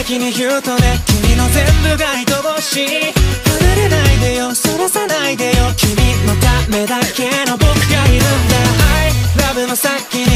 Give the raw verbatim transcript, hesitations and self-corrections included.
的に言うとね、君の全部が愛おしい。離れないでよ、そらさないでよ、君のためだけの僕がいるんだ。I love の先に